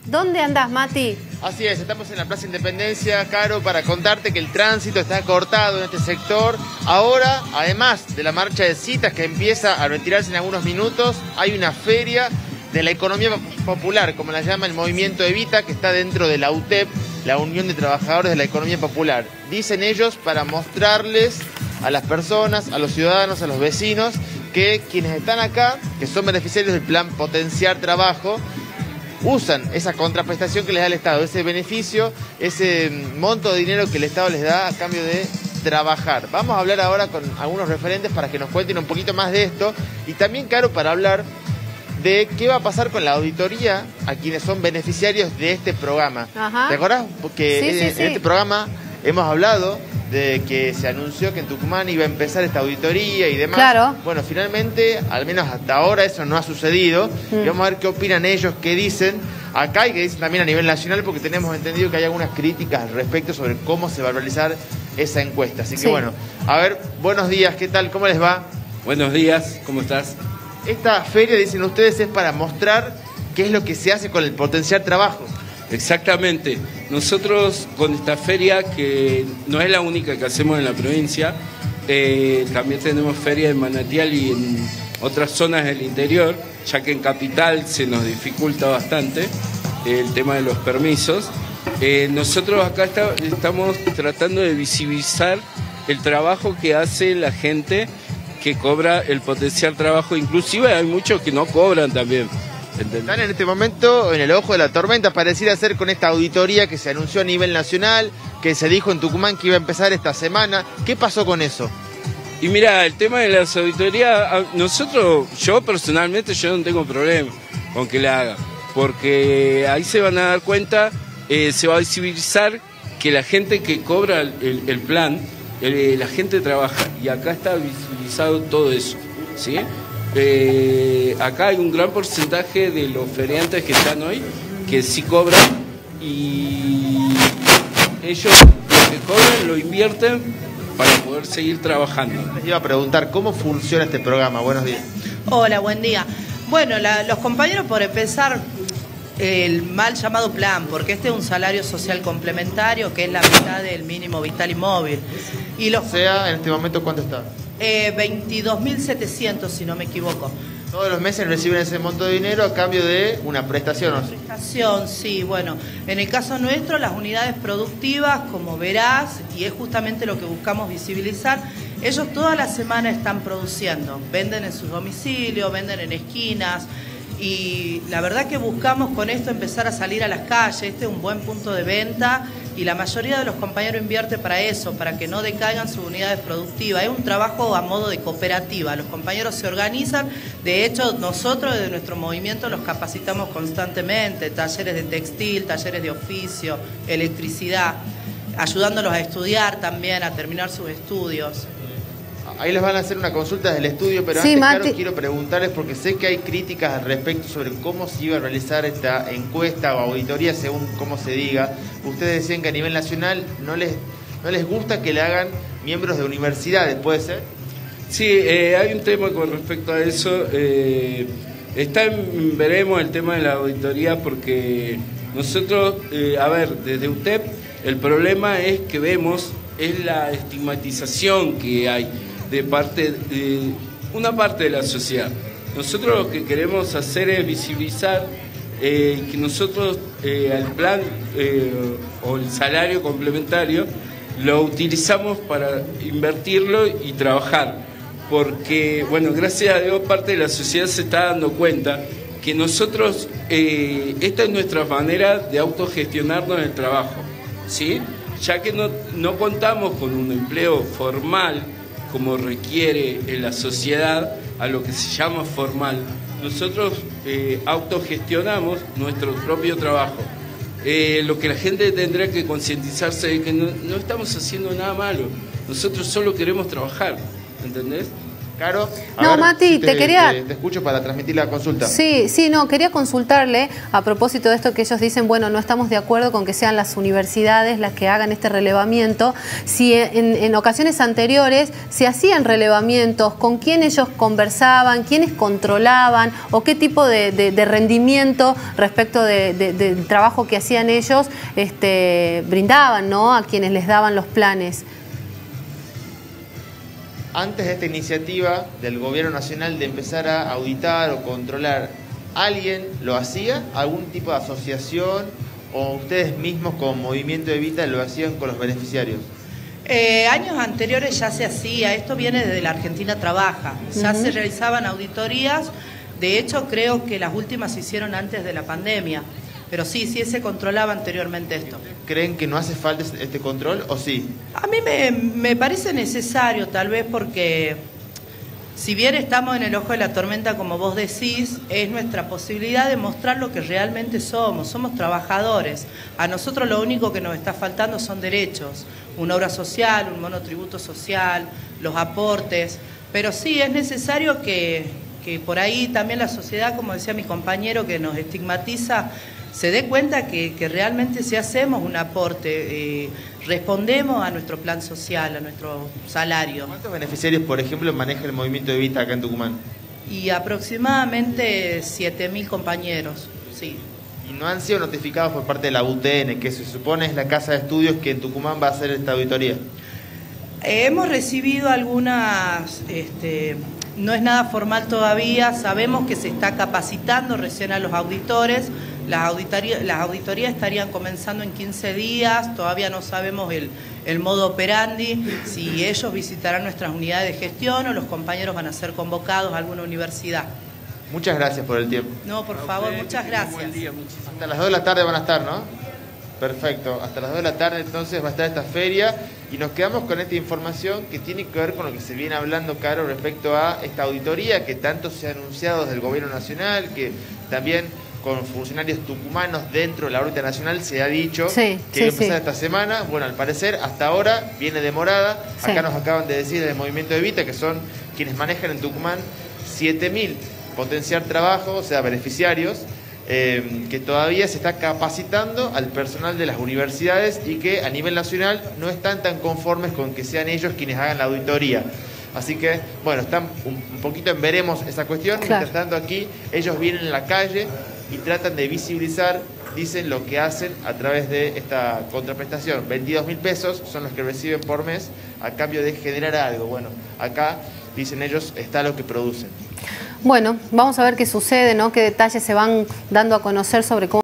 ¿Dónde andás, Mati? Así es, estamos en la Plaza Independencia, Caro, para contarte que el tránsito está cortado en este sector. Ahora, además de la marcha de citas que empieza a retirarse en algunos minutos, hay una feria de la economía popular, como la llama el movimiento Evita, que está dentro de la UTEP, la Unión de Trabajadores de la Economía Popular. Dicen ellos para mostrarles a las personas, a los ciudadanos, a los vecinos, que quienes están acá, que son beneficiarios del plan Potenciar Trabajo, usan esa contraprestación que les da el Estado, ese beneficio, ese monto de dinero que el Estado les da a cambio de trabajar. Vamos a hablar ahora con algunos referentes para que nos cuenten un poquito más de esto y también, Caro, para hablar de qué va a pasar con la auditoría a quienes son beneficiarios de este programa. Ajá. ¿Te acordás? Porque Sí, en este programa hemos hablado de que se anunció que en Tucumán iba a empezar esta auditoría y demás. Claro. Bueno, finalmente, al menos hasta ahora, eso no ha sucedido. Y vamos a ver qué opinan ellos, qué dicen acá y qué dicen también a nivel nacional, porque tenemos entendido que hay algunas críticas al respecto sobre cómo se va a realizar esa encuesta. Así que bueno, a ver, buenos días, ¿qué tal? ¿Cómo les va? Buenos días, ¿cómo estás? Esta feria, dicen ustedes, es para mostrar qué es lo que se hace con el Potenciar Trabajo. Exactamente. Nosotros con esta feria, que no es la única que hacemos en la provincia, también tenemos feria en Manantial y en otras zonas del interior, ya que en Capital se nos dificulta bastante el tema de los permisos. Nosotros acá estamos tratando de visibilizar el trabajo que hace la gente que cobra el Potenciar Trabajo. Inclusive hay muchos que no cobran también. Están en este momento en el ojo de la tormenta, pareciera ser, con esta auditoría que se anunció a nivel nacional, que se dijo en Tucumán que iba a empezar esta semana. ¿Qué pasó con eso? Y mira, el tema de las auditorías, yo personalmente no tengo problema con que la haga, porque ahí se van a dar cuenta, se va a visibilizar que la gente que cobra el plan, la gente trabaja, y acá está visibilizado todo eso, ¿sí? Acá hay un gran porcentaje de los feriantes que están hoy que sí cobran, y ellos lo que cobran lo invierten para poder seguir trabajando. Les iba a preguntar cómo funciona este programa. Buenos días. Hola, buen día. Bueno, los compañeros, por empezar, el mal llamado plan, porque este es un salario social complementario que es la mitad del mínimo vital y móvil. Y O sea, en este momento, ¿cuánto está? 22.700, si no me equivoco. Todos los meses reciben ese monto de dinero a cambio de una prestación, ¿no? Prestación, sí, bueno. En el caso nuestro, las unidades productivas, como verás, y es justamente lo que buscamos visibilizar, ellos toda la semana están produciendo. Venden en sus domicilios, venden en esquinas, y la verdad que buscamos con esto empezar a salir a las calles. Este es un buen punto de venta y la mayoría de los compañeros invierte para eso, para que no decaigan sus unidades productivas. Es un trabajo a modo de cooperativa, los compañeros se organizan. De hecho, nosotros desde nuestro movimiento los capacitamos constantemente, talleres de textil, talleres de oficio, electricidad, ayudándolos a estudiar también, a terminar sus estudios. Ahí les van a hacer una consulta del estudio, pero Sí, antes, Mati, Caro, quiero preguntarles, porque sé que hay críticas al respecto sobre cómo se iba a realizar esta encuesta o auditoría, según cómo se diga. Ustedes decían que a nivel nacional no les gusta que le hagan miembros de universidades, ¿puede ser? Sí, hay un tema con respecto a eso. Veremos el tema de la auditoría, porque nosotros, desde UTEP, el problema es que vemos es la estigmatización que hay de una parte de la sociedad. Nosotros lo que queremos hacer es visibilizar que nosotros el plan o el salario complementario lo utilizamos para invertirlo y trabajar, porque, bueno, gracias a Dios parte de la sociedad se está dando cuenta que nosotros, esta es nuestra manera de autogestionarnos en el trabajo, ¿sí? Ya que no contamos con un empleo formal como requiere en la sociedad, a lo que se llama formal, nosotros autogestionamos nuestro propio trabajo. Lo que la gente tendrá que concientizarse es que no estamos haciendo nada malo, nosotros solo queremos trabajar, ¿entendés? Caro, No, Mati, te quería... Te escucho para transmitir la consulta. Sí, no, quería consultarle a propósito de esto que ellos dicen, bueno, no estamos de acuerdo con que sean las universidades las que hagan este relevamiento. Si en ocasiones anteriores se hacían relevamientos, ¿con quién ellos conversaban, quiénes controlaban o qué tipo de rendimiento respecto del trabajo que hacían ellos brindaban, ¿no?, a quienes les daban los planes? Antes de esta iniciativa del Gobierno Nacional de empezar a auditar o controlar, ¿alguien lo hacía? ¿Algún tipo de asociación o ustedes mismos como Movimiento Evita lo hacían con los beneficiarios? Años anteriores ya se hacía, esto viene desde la Argentina Trabaja, ya se realizaban auditorías, de hecho creo que las últimas se hicieron antes de la pandemia, pero sí se controlaba anteriormente esto. ¿Creen que no hace falta este control o sí? A mí me parece necesario, tal vez porque si bien estamos en el ojo de la tormenta, como vos decís, es nuestra posibilidad de mostrar lo que realmente somos trabajadores. A nosotros lo único que nos está faltando son derechos, una obra social, un monotributo social, los aportes, pero sí es necesario que por ahí también la sociedad, como decía mi compañero, que nos estigmatiza, se dé cuenta que realmente si hacemos un aporte, respondemos a nuestro plan social, a nuestro salario. ¿Cuántos beneficiarios, por ejemplo, maneja el Movimiento Evita acá en Tucumán? Y aproximadamente 7.000 compañeros, sí. ¿Y no han sido notificados por parte de la UTN, que se supone es la casa de estudios que en Tucumán va a hacer esta auditoría? Hemos recibido algunas... no es nada formal todavía, sabemos que se está capacitando recién a los auditores, las auditorías estarían comenzando en 15 días, todavía no sabemos el modo operandi, si ellos visitarán nuestras unidades de gestión o los compañeros van a ser convocados a alguna universidad. Muchas gracias por el tiempo. No, por favor, muchas gracias. Buen día, hasta las 2 de la tarde van a estar, ¿no? Perfecto, hasta las 2 de la tarde entonces va a estar esta feria y nos quedamos con esta información que tiene que ver con lo que se viene hablando, Caro, respecto a esta auditoría que tanto se ha anunciado desde el Gobierno Nacional, que también con funcionarios tucumanos dentro de la órbita nacional se ha dicho que va a empezar esta semana. Bueno, al parecer hasta ahora viene demorada. Acá nos acaban de decir del Movimiento Evita, que son quienes manejan en Tucumán 7.000 potenciar trabajo, o sea, beneficiarios, que todavía se está capacitando al personal de las universidades y que a nivel nacional no están tan conformes con que sean ellos quienes hagan la auditoría. Así que, bueno, están un poquito en veremos esa cuestión. Claro. Mientras tanto aquí, ellos vienen en la calle y tratan de visibilizar, dicen, lo que hacen a través de esta contraprestación. 22.000 pesos son los que reciben por mes a cambio de generar algo. Bueno, acá, dicen ellos, está lo que producen. Bueno, vamos a ver qué sucede, ¿no? Qué detalles se van dando a conocer sobre cómo